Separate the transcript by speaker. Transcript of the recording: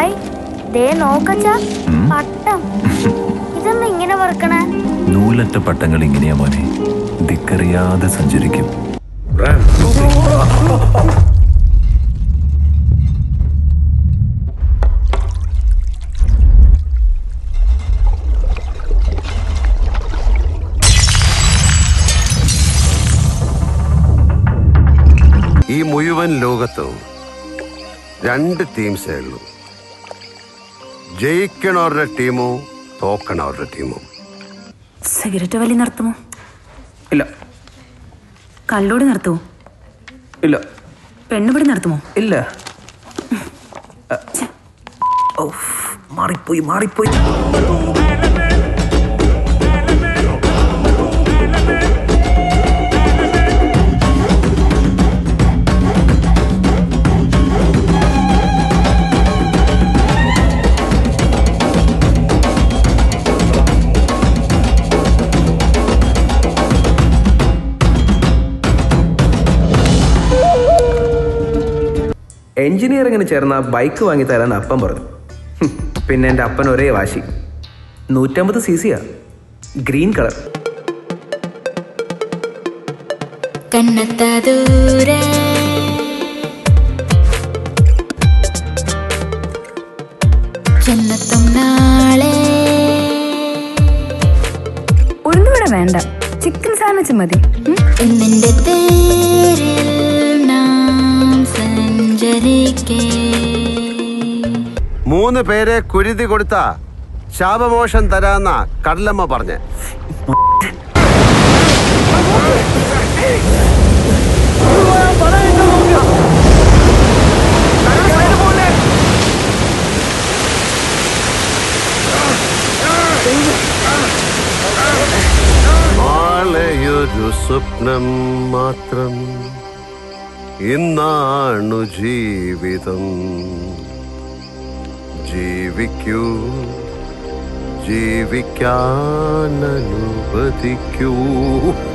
Speaker 1: Hi ദേ നോക്കച്ച പട്ടം. ഇതെന്താ ഇങ്ങനെ വറക്കണേ?
Speaker 2: നൂലറ്റ പട്ടങ്ങൾ ഇങ്ങനെയാ മോനെ, ദിക്കറിയാതെ സഞ്ചരിക്കും.
Speaker 3: ഈ മുഴുവൻ ലോകത്തും 2 ടീംസേ ഉള്ളൂ. ജയിക്കണവരുടെ ടീമോ തോക്കണവരുടെ ടീമോ.
Speaker 4: സിഗരറ്റ് വലി നിർത്തുമോ?
Speaker 5: ഇല്ല.
Speaker 4: കള്ളോടി നിർത്തുമോ?
Speaker 5: ഇല്ല.
Speaker 4: പെണ്ണുപിടി നിർത്തുമോ?
Speaker 5: ഇല്ല. മാറിപ്പോയി മാറിപ്പോയി. എഞ്ചിനീയറിങ്ങിന് ചേർന്ന ബൈക്ക് വാങ്ങിത്തരാൻ അപ്പൻ പറഞ്ഞു. പിന്നെ എൻ്റെ അപ്പൻ ഒരേ വാശി. 150 cc ഗ്രീൻ കളർ.
Speaker 4: ഉഴുന്നുകൂടെ വേണ്ട, ചിക്കൻ സാൻഡ്വിച്ച് മതി.
Speaker 3: 3 പേരെ കുരുതി കൊടുത്ത ശാപമോഷം തരാന്ന കടലമ്മ പറഞ്ഞ്. നാളെയൊരു സ്വപ്നം മാത്രം, ഇന്നാണു ജീവിതം. ജീവിക്കൂ, ജീവിക്കാൻ അനുവദിക്കൂ.